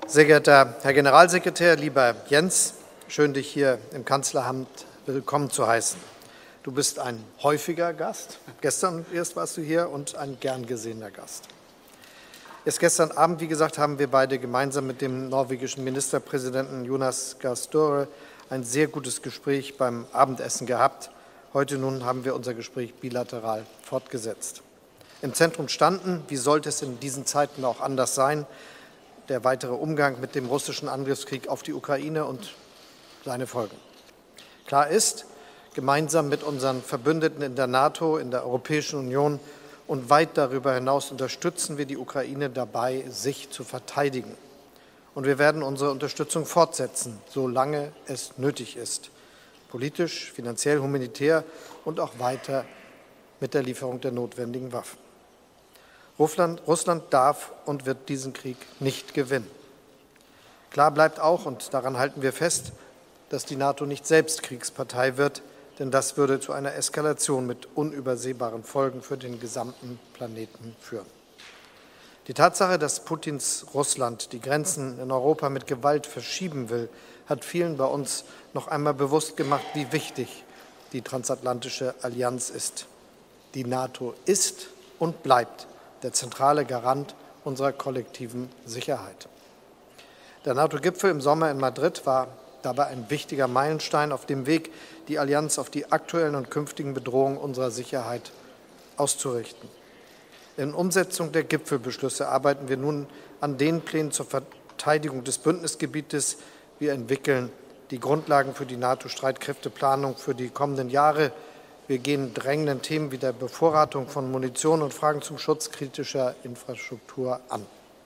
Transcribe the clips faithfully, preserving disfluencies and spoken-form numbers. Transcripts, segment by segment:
Sehr geehrter Herr Generalsekretär, lieber Jens, schön, dich hier im Kanzleramt willkommen zu heißen. Du bist ein häufiger Gast, gestern erst warst du hier, und ein gern gesehener Gast. Erst gestern Abend, wie gesagt, haben wir beide gemeinsam mit dem norwegischen Ministerpräsidenten Jonas Gahr Støre ein sehr gutes Gespräch beim Abendessen gehabt. Heute nun haben wir unser Gespräch bilateral fortgesetzt. Im Zentrum standen, wie sollte es in diesen Zeiten auch anders sein, der weitere Umgang mit dem russischen Angriffskrieg auf die Ukraine und seine Folgen. Klar ist, gemeinsam mit unseren Verbündeten in der NATO, in der Europäischen Union und weit darüber hinaus unterstützen wir die Ukraine dabei, sich zu verteidigen. Und wir werden unsere Unterstützung fortsetzen, solange es nötig ist. Politisch, finanziell, humanitär und auch weiter mit der Lieferung der notwendigen Waffen. Russland, Russland darf und wird diesen Krieg nicht gewinnen. Klar bleibt auch, und daran halten wir fest, dass die NATO nicht selbst Kriegspartei wird, denn das würde zu einer Eskalation mit unübersehbaren Folgen für den gesamten Planeten führen. Die Tatsache, dass Putins Russland die Grenzen in Europa mit Gewalt verschieben will, hat vielen bei uns noch einmal bewusst gemacht, wie wichtig die transatlantische Allianz ist. Die NATO ist und bleibt der zentrale Garant unserer kollektiven Sicherheit. Der NATO-Gipfel im Sommer in Madrid war dabei ein wichtiger Meilenstein auf dem Weg, die Allianz auf die aktuellen und künftigen Bedrohungen unserer Sicherheit auszurichten. In Umsetzung der Gipfelbeschlüsse arbeiten wir nun an den Plänen zur Verteidigung des Bündnisgebietes. Wir entwickeln die Grundlagen für die NATO-Streitkräfteplanung für die kommenden Jahre. Wir gehen drängenden Themen wie der Bevorratung von Munition und Fragen zum Schutz kritischer Infrastruktur an.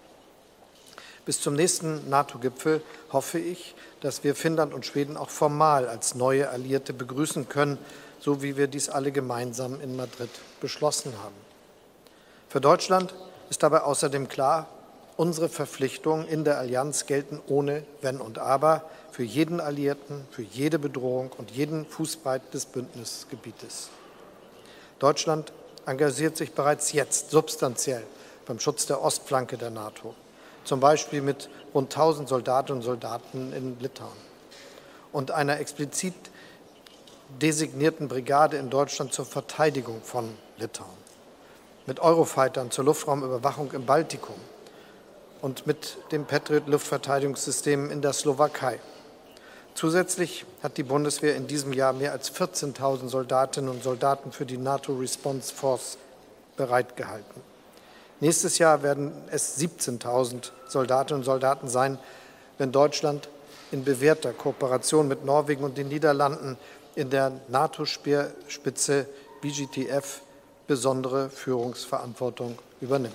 Bis zum nächsten NATO-Gipfel hoffe ich, dass wir Finnland und Schweden auch formal als neue Alliierte begrüßen können, so wie wir dies alle gemeinsam in Madrid beschlossen haben. Für Deutschland ist dabei außerdem klar, unsere Verpflichtungen in der Allianz gelten ohne Wenn und Aber für jeden Alliierten, für jede Bedrohung und jeden Fußbreit des Bündnisgebietes. Deutschland engagiert sich bereits jetzt substanziell beim Schutz der Ostflanke der NATO, zum Beispiel mit rund tausend Soldatinnen und Soldaten in Litauen und einer explizit designierten Brigade in Deutschland zur Verteidigung von Litauen, mit Eurofightern zur Luftraumüberwachung im Baltikum und mit dem Patriot-Luftverteidigungssystem in der Slowakei. Zusätzlich hat die Bundeswehr in diesem Jahr mehr als vierzehntausend Soldatinnen und Soldaten für die NATO Response Force bereitgehalten. Nächstes Jahr werden es siebzehntausend Soldatinnen und Soldaten sein, wenn Deutschland in bewährter Kooperation mit Norwegen und den Niederlanden in der NATO-Speerspitze B G T F besondere Führungsverantwortung übernimmt.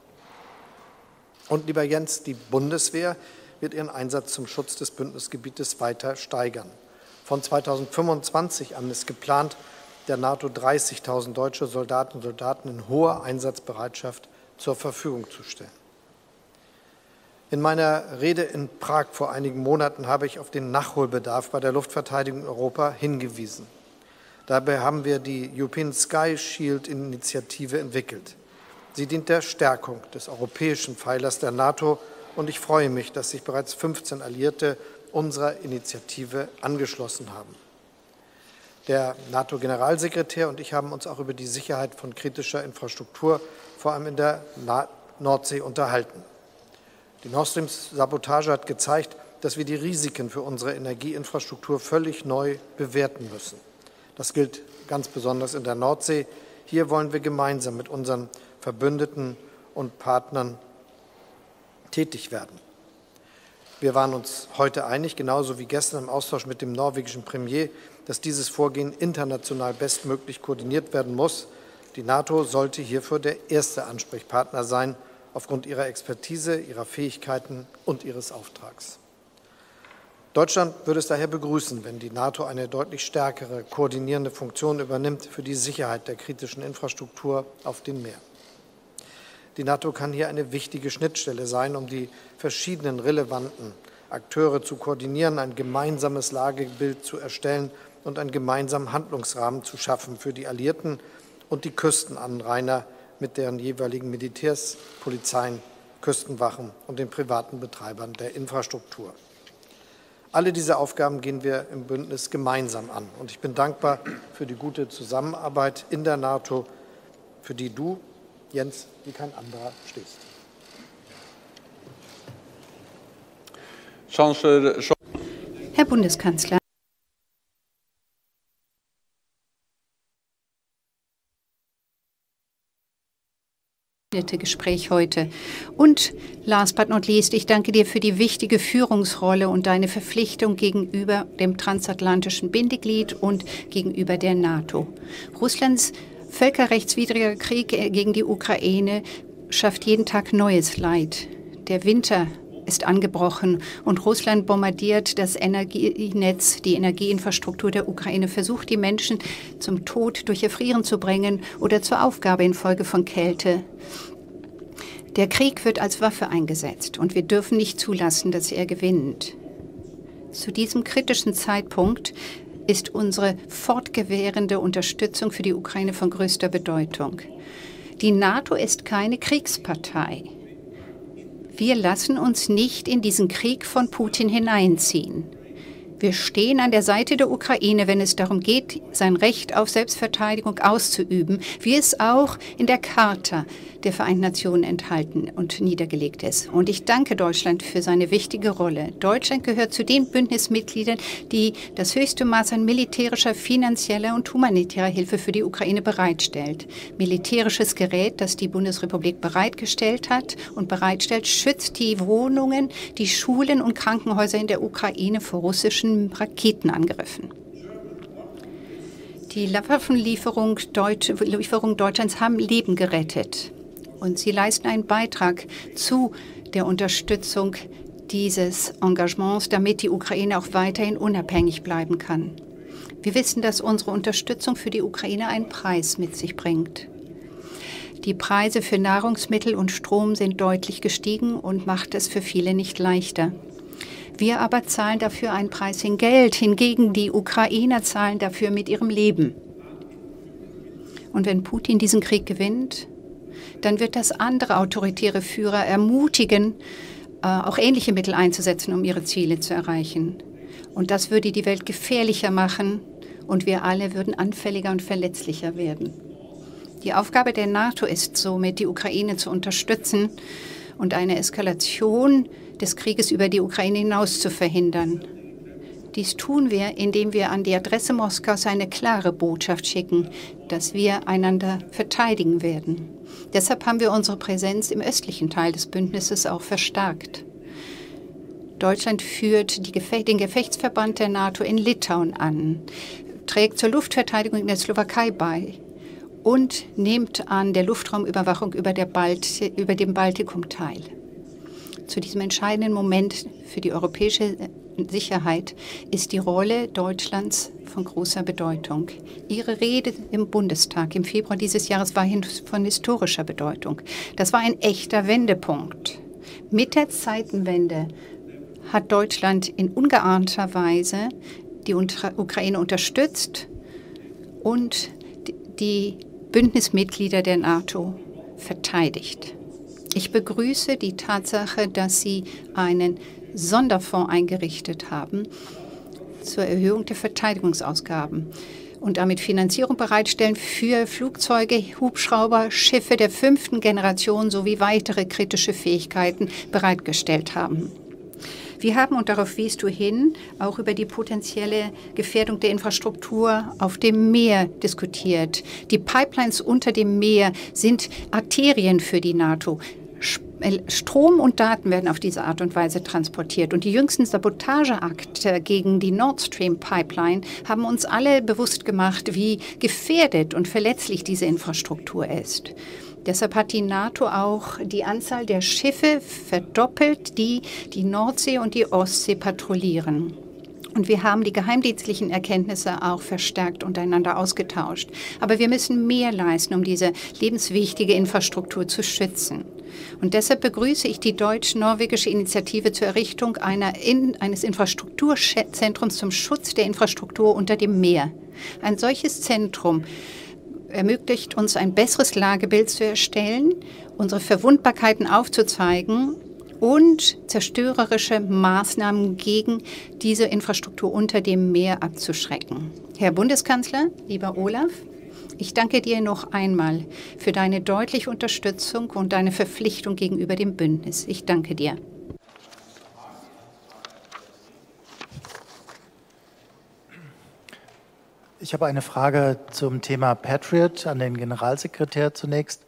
Und lieber Jens, die Bundeswehr wird ihren Einsatz zum Schutz des Bündnisgebietes weiter steigern. Von zweitausendfünfundzwanzig an ist geplant, der NATO dreißigtausend deutsche Soldatinnen und Soldaten in hoher Einsatzbereitschaft zur Verfügung zu stellen. In meiner Rede in Prag vor einigen Monaten habe ich auf den Nachholbedarf bei der Luftverteidigung in Europa hingewiesen. Dabei haben wir die European Sky Shield Initiative entwickelt. Sie dient der Stärkung des europäischen Pfeilers der NATO, und ich freue mich, dass sich bereits fünfzehn Alliierte unserer Initiative angeschlossen haben. Der NATO-Generalsekretär und ich haben uns auch über die Sicherheit von kritischer Infrastruktur, vor allem in der Nordsee, unterhalten. Die Nord Stream-Sabotage hat gezeigt, dass wir die Risiken für unsere Energieinfrastruktur völlig neu bewerten müssen. Das gilt ganz besonders in der Nordsee. Hier wollen wir gemeinsam mit unseren Verbündeten und Partnern tätig werden. Wir waren uns heute einig, genauso wie gestern im Austausch mit dem norwegischen Premier, dass dieses Vorgehen international bestmöglich koordiniert werden muss. Die NATO sollte hierfür der erste Ansprechpartner sein, aufgrund ihrer Expertise, ihrer Fähigkeiten und ihres Auftrags. Deutschland würde es daher begrüßen, wenn die NATO eine deutlich stärkere koordinierende Funktion übernimmt für die Sicherheit der kritischen Infrastruktur auf dem Meer. Die NATO kann hier eine wichtige Schnittstelle sein, um die verschiedenen relevanten Akteure zu koordinieren, ein gemeinsames Lagebild zu erstellen und einen gemeinsamen Handlungsrahmen zu schaffen für die Alliierten und die Küstenanrainer mit deren jeweiligen Militärs, Polizeien Küstenwachen und den privaten Betreibern der Infrastruktur. Alle diese Aufgaben gehen wir im Bündnis gemeinsam an. Und ich bin dankbar für die gute Zusammenarbeit in der NATO, für die du, Jens, wie kein anderer stehst. Herr Bundeskanzler, Gespräch heute. Und last but not least, ich danke dir für die wichtige Führungsrolle und deine Verpflichtung gegenüber dem transatlantischen Bindeglied und gegenüber der NATO. Russlands völkerrechtswidriger Krieg gegen die Ukraine schafft jeden Tag neues Leid. Der Winter ist angebrochen und Russland bombardiert das Energienetz, die Energieinfrastruktur der Ukraine, versucht die Menschen zum Tod durch Erfrieren zu bringen oder zur Aufgabe infolge von Kälte. Der Krieg wird als Waffe eingesetzt und wir dürfen nicht zulassen, dass er gewinnt. Zu diesem kritischen Zeitpunkt ist unsere fortwährende Unterstützung für die Ukraine von größter Bedeutung. Die NATO ist keine Kriegspartei. Wir lassen uns nicht in diesen Krieg von Putin hineinziehen. Wir stehen an der Seite der Ukraine, wenn es darum geht, sein Recht auf Selbstverteidigung auszuüben, wie es auch in der Charta der Vereinten Nationen enthalten und niedergelegt ist. Und ich danke Deutschland für seine wichtige Rolle. Deutschland gehört zu den Bündnismitgliedern, die das höchste Maß an militärischer, finanzieller und humanitärer Hilfe für die Ukraine bereitstellt. Militärisches Gerät, das die Bundesrepublik bereitgestellt hat und bereitstellt, schützt die Wohnungen, die Schulen und Krankenhäuser in der Ukraine vor russischen Raketenangriffen. Die Waffenlieferung Deutsch, Lieferung Deutschlands haben Leben gerettet. Und sie leisten einen Beitrag zu der Unterstützung dieses Engagements, damit die Ukraine auch weiterhin unabhängig bleiben kann. Wir wissen, dass unsere Unterstützung für die Ukraine einen Preis mit sich bringt. Die Preise für Nahrungsmittel und Strom sind deutlich gestiegen und macht es für viele nicht leichter. Wir aber zahlen dafür einen Preis in Geld. Hingegen die Ukrainer zahlen dafür mit ihrem Leben. Und wenn Putin diesen Krieg gewinnt, dann wird das andere autoritäre Führer ermutigen, auch ähnliche Mittel einzusetzen, um ihre Ziele zu erreichen. Und das würde die Welt gefährlicher machen und wir alle würden anfälliger und verletzlicher werden. Die Aufgabe der NATO ist somit, die Ukraine zu unterstützen und eine Eskalation des Krieges über die Ukraine hinaus zu verhindern. Dies tun wir, indem wir an die Adresse Moskaus eine klare Botschaft schicken, dass wir einander verteidigen werden. Deshalb haben wir unsere Präsenz im östlichen Teil des Bündnisses auch verstärkt. Deutschland führt die Gefecht, den Gefechtsverband der NATO in Litauen an, trägt zur Luftverteidigung in der Slowakei bei und nimmt an der Luftraumüberwachung über, der Balt, über dem Baltikum teil. Zu diesem entscheidenden Moment für die europäische Sicherheit ist die Rolle Deutschlands von großer Bedeutung. Ihre Rede im Bundestag im Februar dieses Jahres war von historischer Bedeutung. Das war ein echter Wendepunkt. Mit der Zeitenwende hat Deutschland in ungeahnter Weise die Ukraine unterstützt und die Bündnismitglieder der NATO verteidigt. Ich begrüße die Tatsache, dass Sie einen Sonderfonds eingerichtet haben zur Erhöhung der Verteidigungsausgaben und damit Finanzierung bereitstellen für Flugzeuge, Hubschrauber, Schiffe der fünften Generation sowie weitere kritische Fähigkeiten bereitgestellt haben. Wir haben, und darauf wiest du hin, auch über die potenzielle Gefährdung der Infrastruktur auf dem Meer diskutiert. Die Pipelines unter dem Meer sind Arterien für die NATO. Strom und Daten werden auf diese Art und Weise transportiert. Und die jüngsten Sabotageakte gegen die Nord Stream Pipeline haben uns alle bewusst gemacht, wie gefährdet und verletzlich diese Infrastruktur ist. Deshalb hat die NATO auch die Anzahl der Schiffe verdoppelt, die die Nordsee und die Ostsee patrouillieren. Und wir haben die geheimdienstlichen Erkenntnisse auch verstärkt untereinander ausgetauscht. Aber wir müssen mehr leisten, um diese lebenswichtige Infrastruktur zu schützen. Und deshalb begrüße ich die deutsch-norwegische Initiative zur Errichtung einer in, eines Infrastrukturzentrums zum Schutz der Infrastruktur unter dem Meer. Ein solches Zentrum ermöglicht uns ein besseres Lagebild zu erstellen, unsere Verwundbarkeiten aufzuzeigen und zerstörerische Maßnahmen gegen diese Infrastruktur unter dem Meer abzuschrecken. Herr Bundeskanzler, lieber Olaf, ich danke dir noch einmal für deine deutliche Unterstützung und deine Verpflichtung gegenüber dem Bündnis. Ich danke dir. Ich habe eine Frage zum Thema Patriot an den Generalsekretär zunächst.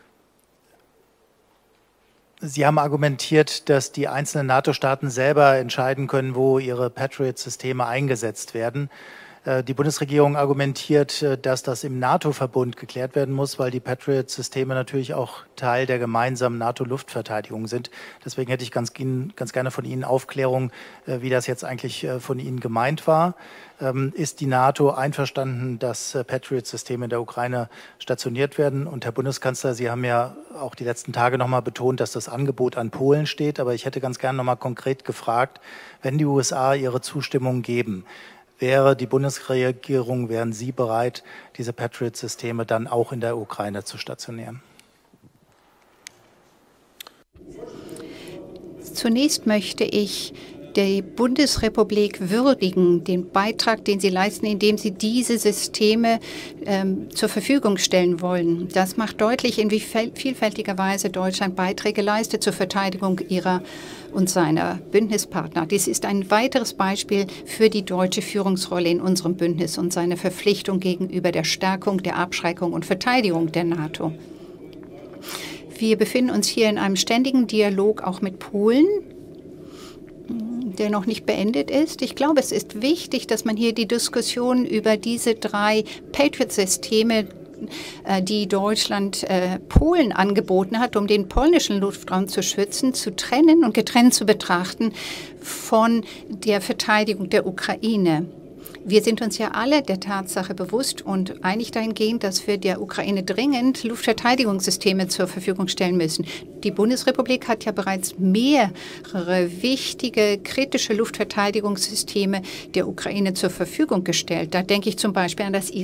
Sie haben argumentiert, dass die einzelnen NATO-Staaten selber entscheiden können, wo ihre Patriot-Systeme eingesetzt werden. Die Bundesregierung argumentiert, dass das im NATO-Verbund geklärt werden muss, weil die Patriot-Systeme natürlich auch Teil der gemeinsamen NATO-Luftverteidigung sind. Deswegen hätte ich ganz, ganz gerne von Ihnen Aufklärung, wie das jetzt eigentlich von Ihnen gemeint war. Ist die NATO einverstanden, dass Patriot-Systeme in der Ukraine stationiert werden? Und Herr Bundeskanzler, Sie haben ja auch die letzten Tage noch mal betont, dass das Angebot an Polen steht. Aber ich hätte ganz gerne noch mal konkret gefragt, wenn die U S A ihre Zustimmung geben, wäre die Bundesregierung, wären Sie bereit, diese Patriot-Systeme dann auch in der Ukraine zu stationieren? Zunächst möchte ich die Bundesrepublik würdigen, den Beitrag, den sie leisten, indem sie diese Systeme ähm, zur Verfügung stellen wollen. Das macht deutlich, in wie vielfältiger Weise Deutschland Beiträge leistet zur Verteidigung ihrer und seiner Bündnispartner. Dies ist ein weiteres Beispiel für die deutsche Führungsrolle in unserem Bündnis und seine Verpflichtung gegenüber der Stärkung, der Abschreckung und Verteidigung der NATO. Wir befinden uns hier in einem ständigen Dialog auch mit Polen, der noch nicht beendet ist. Ich glaube, es ist wichtig, dass man hier die Diskussion über diese drei Patriot-Systeme, die Deutschland äh, Polen angeboten hat, um den polnischen Luftraum zu schützen, zu trennen und getrennt zu betrachten von der Verteidigung der Ukraine. Wir sind uns ja alle der Tatsache bewusst und einig dahingehend, dass wir der Ukraine dringend Luftverteidigungssysteme zur Verfügung stellen müssen. Die Bundesrepublik hat ja bereits mehrere wichtige, kritische Luftverteidigungssysteme der Ukraine zur Verfügung gestellt. Da denke ich zum Beispiel an das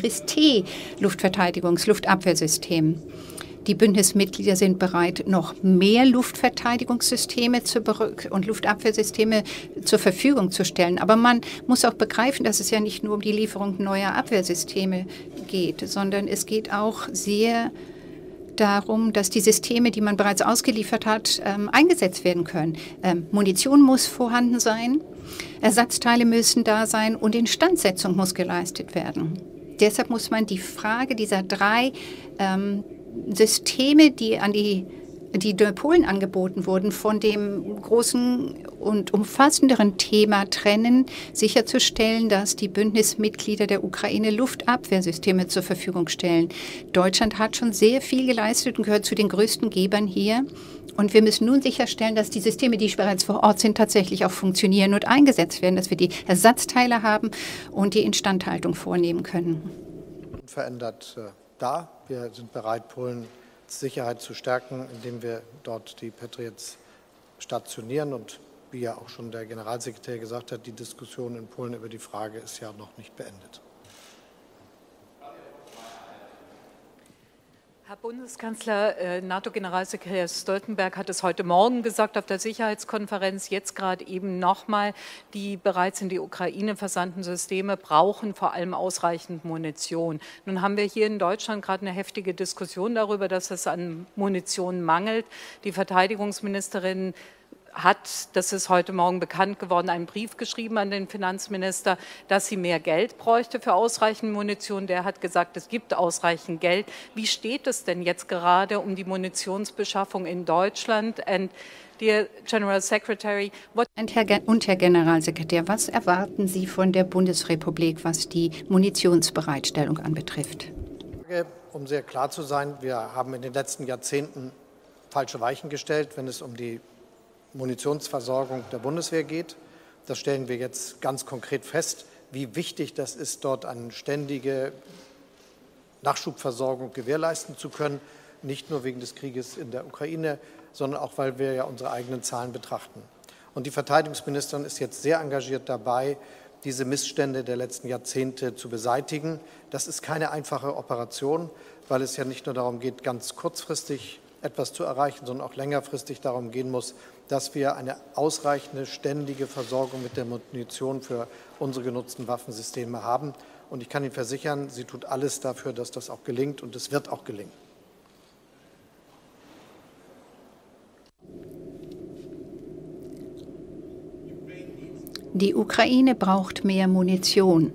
Iris-T-Luftverteidigungs-Luftabwehrsystem. Die Bündnismitglieder sind bereit, noch mehr Luftverteidigungssysteme zu und Luftabwehrsysteme zur Verfügung zu stellen. Aber man muss auch begreifen, dass es ja nicht nur um die Lieferung neuer Abwehrsysteme geht, sondern es geht auch sehr darum, dass die Systeme, die man bereits ausgeliefert hat, ähm, eingesetzt werden können. Ähm, Munition muss vorhanden sein, Ersatzteile müssen da sein und Instandsetzung muss geleistet werden. Deshalb muss man die Frage dieser drei ähm, Systeme, die an die, die Polen angeboten wurden, von dem großen und umfassenderen Thema trennen, sicherzustellen, dass die Bündnismitglieder der Ukraine Luftabwehrsysteme zur Verfügung stellen. Deutschland hat schon sehr viel geleistet und gehört zu den größten Gebern hier. Und wir müssen nun sicherstellen, dass die Systeme, die bereits vor Ort sind, tatsächlich auch funktionieren und eingesetzt werden, dass wir die Ersatzteile haben und die Instandhaltung vornehmen können. Unverändert äh, da. Wir sind bereit, Polens Sicherheit zu stärken, indem wir dort die Patriots stationieren. Und wie ja auch schon der Generalsekretär gesagt hat, die Diskussion in Polen über die Frage ist ja noch nicht beendet. Herr Bundeskanzler, äh, NATO-Generalsekretär Stoltenberg hat es heute Morgen gesagt auf der Sicherheitskonferenz, jetzt gerade eben nochmal, die bereits in die Ukraine versandten Systeme brauchen vor allem ausreichend Munition. Nun haben wir hier in Deutschland gerade eine heftige Diskussion darüber, dass es an Munition mangelt. Die Verteidigungsministerin hat, das ist heute Morgen bekannt geworden, einen Brief geschrieben an den Finanzminister, dass sie mehr Geld bräuchte für ausreichend Munition. Der hat gesagt, es gibt ausreichend Geld. Wie steht es denn jetzt gerade um die Munitionsbeschaffung in Deutschland? And dear General Secretary, what und Herr, und Herr Generalsekretär, was erwarten Sie von der Bundesrepublik, was die Munitionsbereitstellung anbetrifft? Um sehr klar zu sein, wir haben in den letzten Jahrzehnten falsche Weichen gestellt, wenn es um die Munitionsversorgung der Bundeswehr geht. Das stellen wir jetzt ganz konkret fest, wie wichtig das ist, dort eine ständige Nachschubversorgung gewährleisten zu können, nicht nur wegen des Krieges in der Ukraine, sondern auch, weil wir ja unsere eigenen Zahlen betrachten. Und die Verteidigungsministerin ist jetzt sehr engagiert dabei, diese Missstände der letzten Jahrzehnte zu beseitigen. Das ist keine einfache Operation, weil es ja nicht nur darum geht, ganz kurzfristig etwas zu erreichen, sondern auch längerfristig darum gehen muss, dass wir eine ausreichende, ständige Versorgung mit der Munition für unsere genutzten Waffensysteme haben. Und ich kann Ihnen versichern, sie tut alles dafür, dass das auch gelingt, und es wird auch gelingen. Die Ukraine braucht mehr Munition.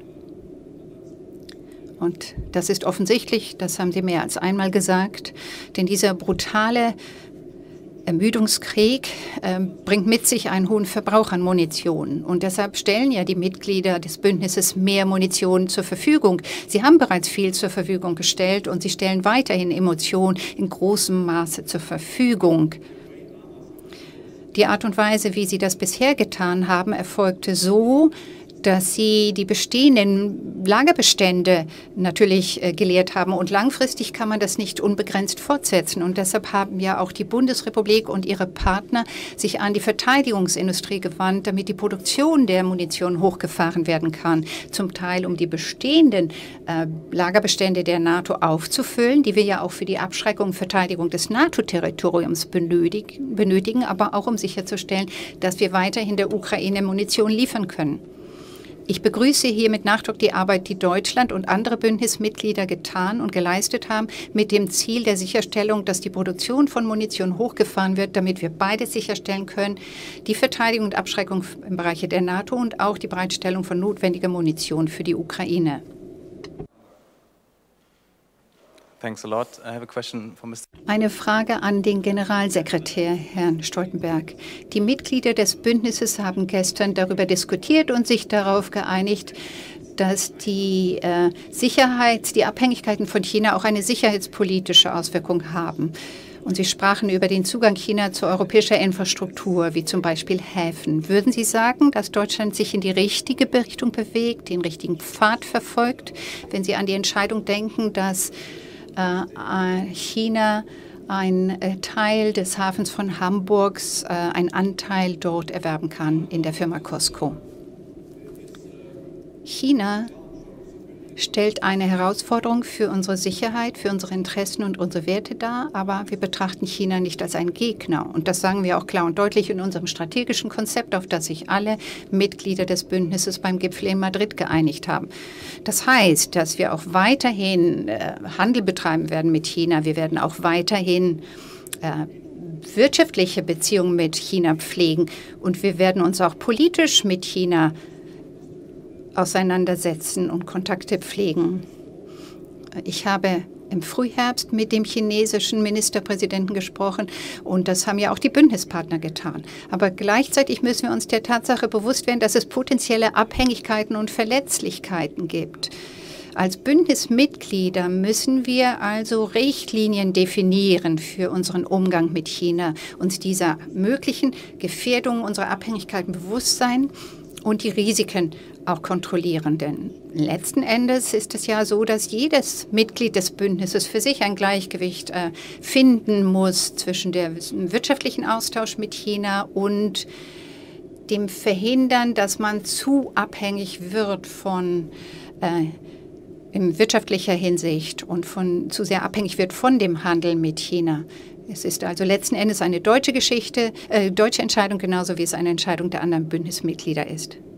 Und das ist offensichtlich, das haben Sie mehr als einmal gesagt, denn dieser brutale Ermüdungskrieg äh, bringt mit sich einen hohen Verbrauch an Munition. Und deshalb stellen ja die Mitglieder des Bündnisses mehr Munition zur Verfügung. Sie haben bereits viel zur Verfügung gestellt und sie stellen weiterhin Munition in großem Maße zur Verfügung. Die Art und Weise, wie Sie das bisher getan haben, erfolgte so, dass Sie die bestehenden Lagerbestände natürlich äh, geleert haben. Und langfristig kann man das nicht unbegrenzt fortsetzen. Und deshalb haben ja auch die Bundesrepublik und ihre Partner sich an die Verteidigungsindustrie gewandt, damit die Produktion der Munition hochgefahren werden kann. Zum Teil, um die bestehenden äh, Lagerbestände der NATO aufzufüllen, die wir ja auch für die Abschreckung und Verteidigung des NATO-Territoriums benötigen, benötigen, aber auch um sicherzustellen, dass wir weiterhin der Ukraine Munition liefern können. Ich begrüße hier mit Nachdruck die Arbeit, die Deutschland und andere Bündnismitglieder getan und geleistet haben, mit dem Ziel der Sicherstellung, dass die Produktion von Munition hochgefahren wird, damit wir beides sicherstellen können, die Verteidigung und Abschreckung im Bereich der NATO und auch die Bereitstellung von notwendiger Munition für die Ukraine. Thanks a lot. I have a question for Mister Eine Frage an den Generalsekretär, Herrn Stoltenberg. Die Mitglieder des Bündnisses haben gestern darüber diskutiert und sich darauf geeinigt, dass die äh, Sicherheit, die Abhängigkeiten von China auch eine sicherheitspolitische Auswirkung haben. Und Sie sprachen über den Zugang China zu europäischer Infrastruktur, wie zum Beispiel Häfen. Würden Sie sagen, dass Deutschland sich in die richtige Richtung bewegt, den richtigen Pfad verfolgt, wenn Sie an die Entscheidung denken, dass China ein Teil des Hafens von Hamburgs, einen Anteil dort erwerben kann in der Firma COSCO? China stellt eine Herausforderung für unsere Sicherheit, für unsere Interessen und unsere Werte dar, aber wir betrachten China nicht als einen Gegner. Und das sagen wir auch klar und deutlich in unserem strategischen Konzept, auf das sich alle Mitglieder des Bündnisses beim Gipfel in Madrid geeinigt haben. Das heißt, dass wir auch weiterhin äh, Handel betreiben werden mit China. Wir werden auch weiterhin äh, wirtschaftliche Beziehungen mit China pflegen. Und wir werden uns auch politisch mit China auseinandersetzen und Kontakte pflegen. Ich habe im Frühherbst mit dem chinesischen Ministerpräsidenten gesprochen und das haben ja auch die Bündnispartner getan. Aber gleichzeitig müssen wir uns der Tatsache bewusst werden, dass es potenzielle Abhängigkeiten und Verletzlichkeiten gibt. Als Bündnismitglieder müssen wir also Richtlinien definieren für unseren Umgang mit China, uns dieser möglichen Gefährdung unserer Abhängigkeiten bewusst sein und die Risiken auch kontrollieren. Denn letzten Endes ist es ja so, dass jedes Mitglied des Bündnisses für sich ein Gleichgewicht äh, finden muss zwischen dem wirtschaftlichen Austausch mit China und dem Verhindern, dass man zu abhängig wird von äh, in wirtschaftlicher Hinsicht und von, zu sehr abhängig wird von dem Handel mit China. Es ist also letzten Endes eine deutsche Geschichte, äh, deutsche Entscheidung, genauso wie es eine Entscheidung der anderen Bündnismitglieder ist.